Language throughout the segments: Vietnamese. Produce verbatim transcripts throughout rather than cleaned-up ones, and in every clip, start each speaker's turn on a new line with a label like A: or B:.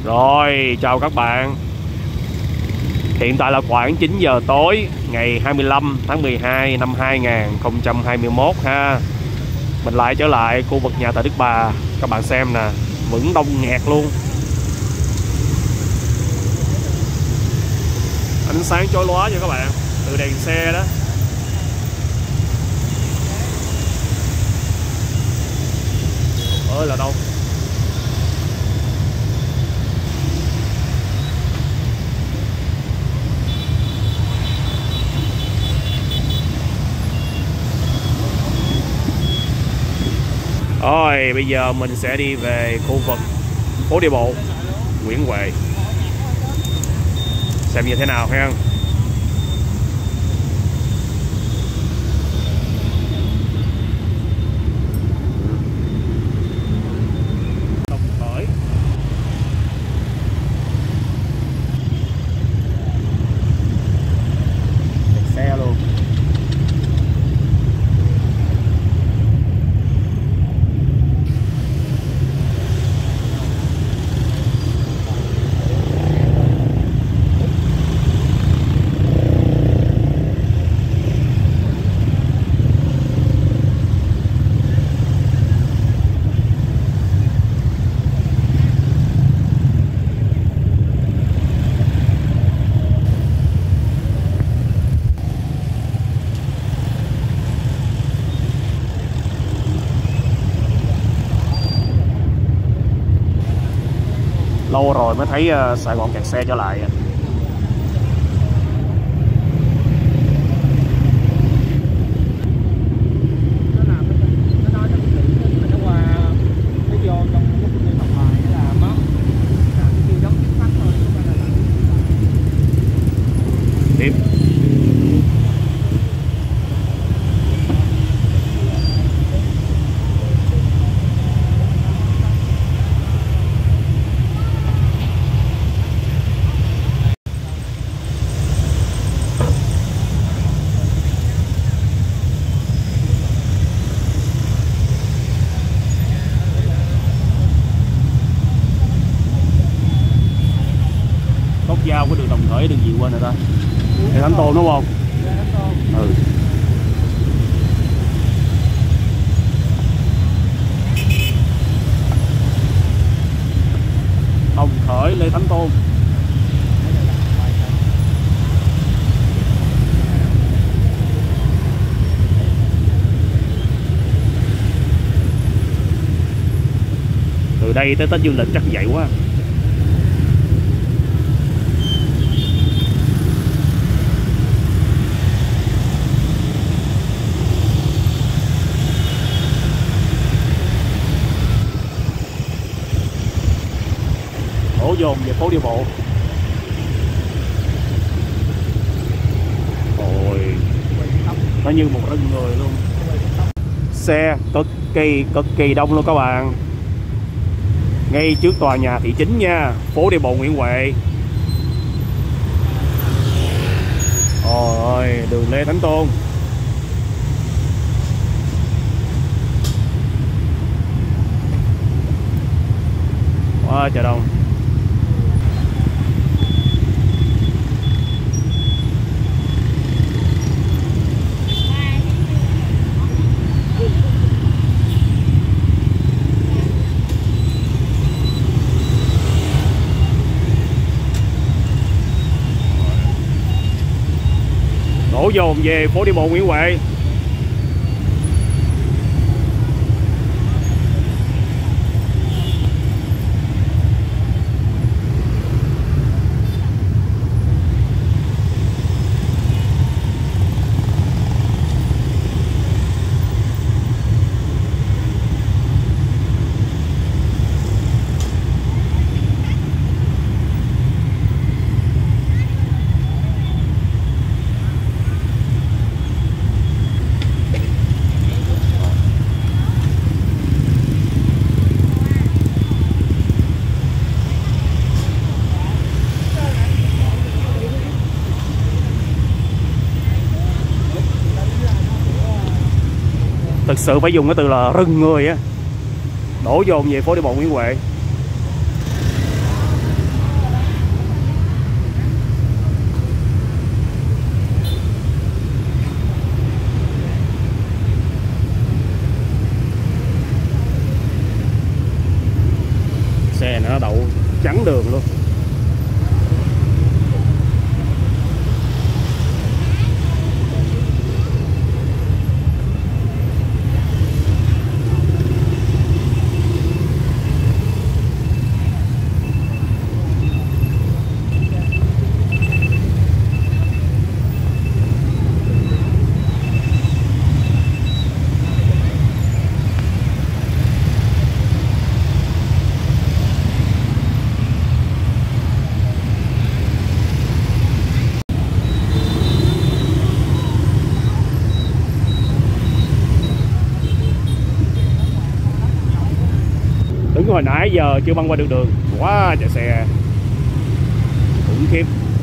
A: Rồi, chào các bạn. Hiện tại là khoảng chín giờ tối ngày hai mươi lăm tháng mười hai năm hai nghìn không trăm hai mươi mốt ha. Mình lại trở lại khu vực nhà thờ Đức Bà. Các bạn xem nè, vẫn đông nghẹt luôn. Ánh sáng chói lóa nha các bạn, từ đèn xe đó. Ơi là đâu. Rồi bây giờ mình sẽ đi về khu vực phố đi bộ Nguyễn Huệ, xem như thế nào ha. Đồng Khởi. Kẹt xe luôn. Lâu rồi mới thấy uh, Sài Gòn kẹt xe trở lại. Tiếp. Giao của đường Đồng Khởi, đường gì quên rồi ta? Lê Thánh Tôn đúng không? Ừ. Đồng Khởi, Lê Thánh Tôn. Từ đây tới Tết Dương Lịch chắc vậy quá. Đổ dồn về phố đi bộ. Ôi, nó như một rừng người luôn. Xe cực kỳ cực kỳ đông luôn các bạn. Ngay trước tòa nhà thị chính nha, phố đi bộ Nguyễn Huệ. Ôi, đường Lê Thánh Tôn. Quá trời đông. Đổ dồn về phố đi bộ Nguyễn Huệ. Thực sự phải dùng cái từ là rừng người á, đổ dồn về phố đi bộ Nguyễn Huệ. ta đậu chắn đường luôn. Đứng hồi nãy giờ chưa băng qua được đường, quá trời xe khủng khiếp.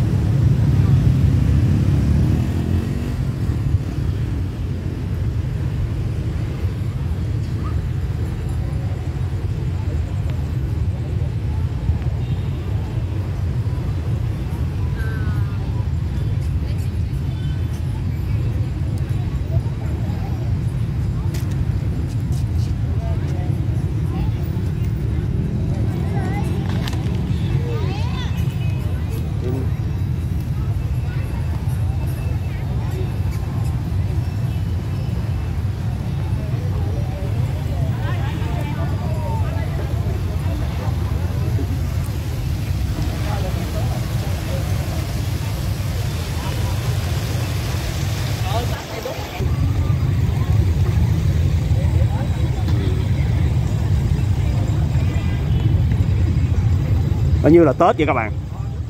A: Bao nhiêu là Tết vậy các bạn.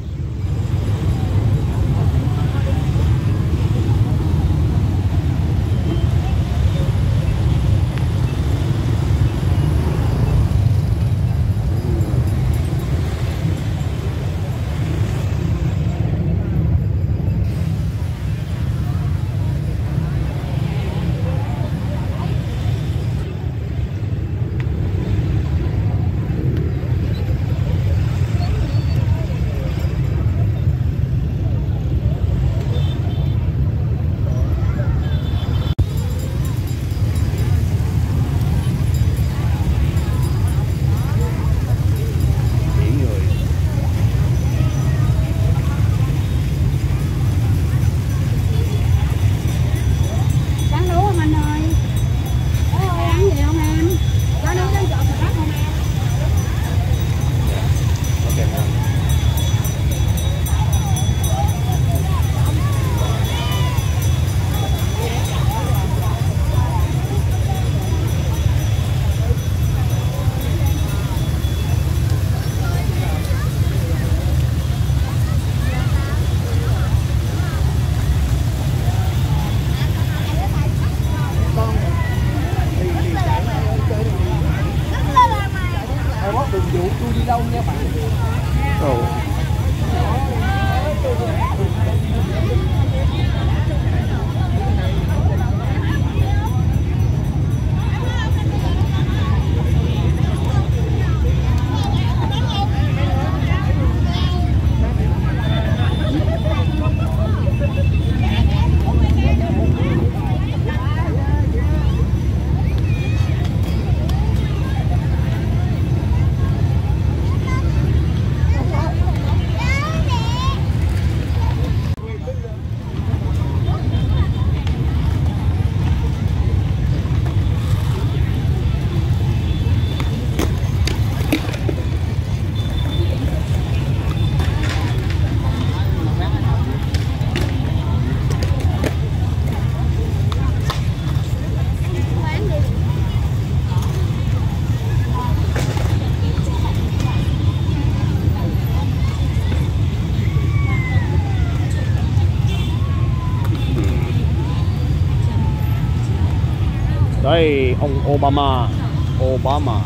A: Đây ông Obama, Obama.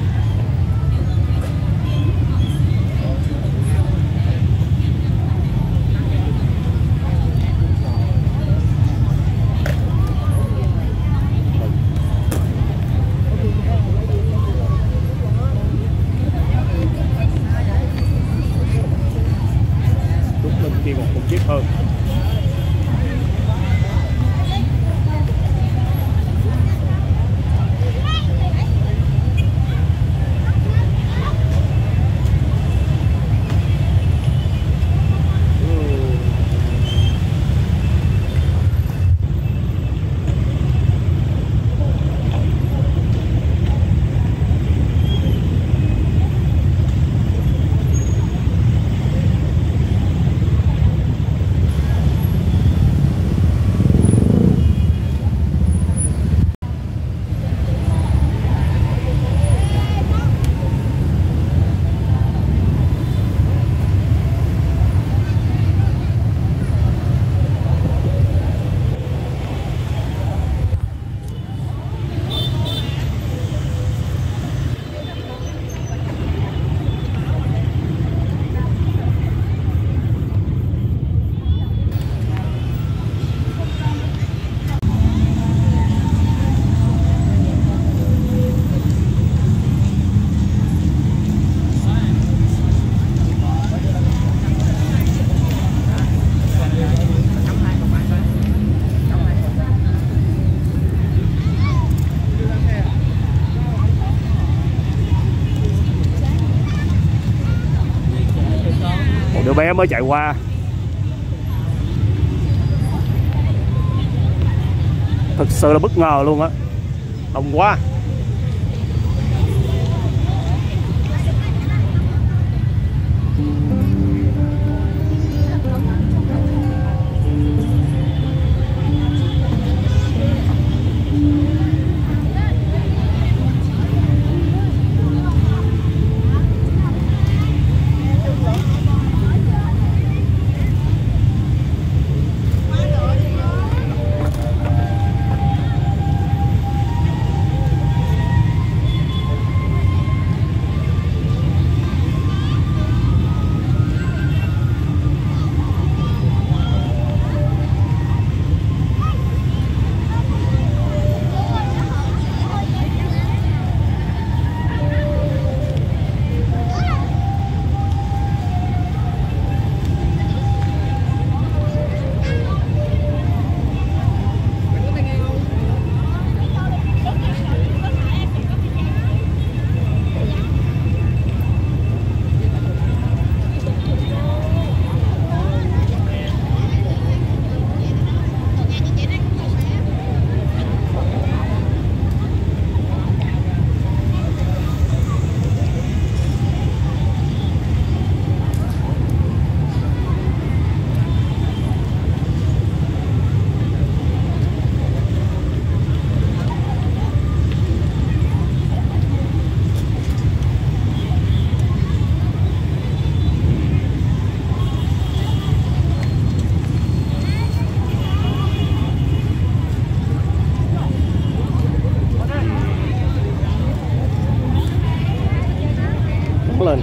A: Lúc lên kia còn khủng khiếp hơn. đứa bé mới chạy qua. Thực sự là bất ngờ luôn á, đông quá. Lên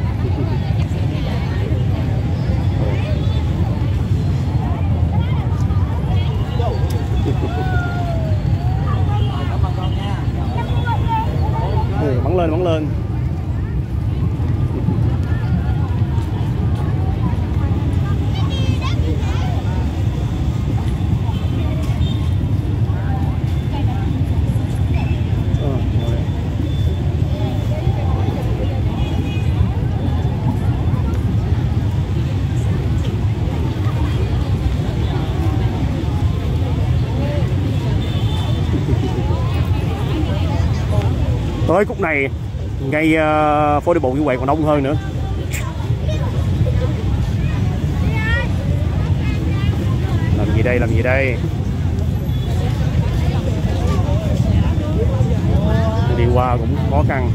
A: ừ, bắn lên bắn lên. Tới khúc này ngay uh, phố đi bộ Nguyễn Huệ còn đông hơn nữa. Làm gì đây, làm gì đây? Đi qua cũng khó khăn.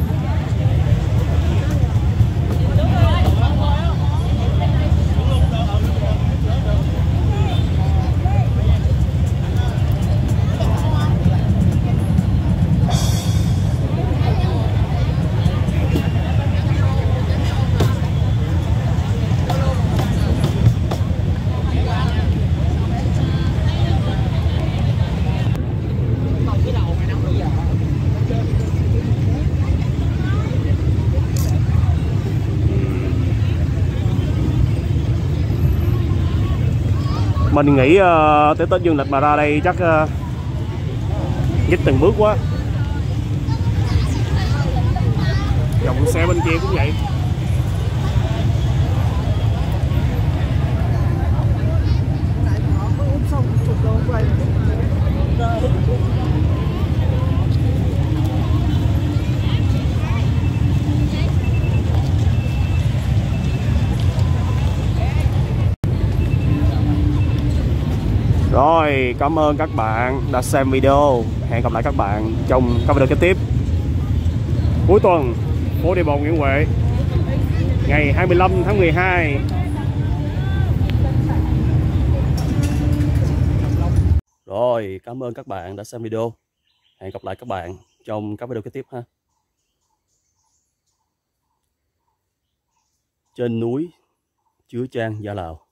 A: Mình nghĩ uh, tới Tết Dương lịch mà ra đây chắc uh, nhích từng bước quá. Dòng xe bên kia cũng vậy. Rồi, cảm ơn các bạn đã xem video. Hẹn gặp lại các bạn trong các video kế tiếp. Cuối tuần, phố đi bộ Nguyễn Huệ, ngày hai mươi lăm tháng mười hai. Rồi, cảm ơn các bạn đã xem video. Hẹn gặp lại các bạn trong các video kế tiếp ha. Trên núi Chứa Chan, Gia Lào.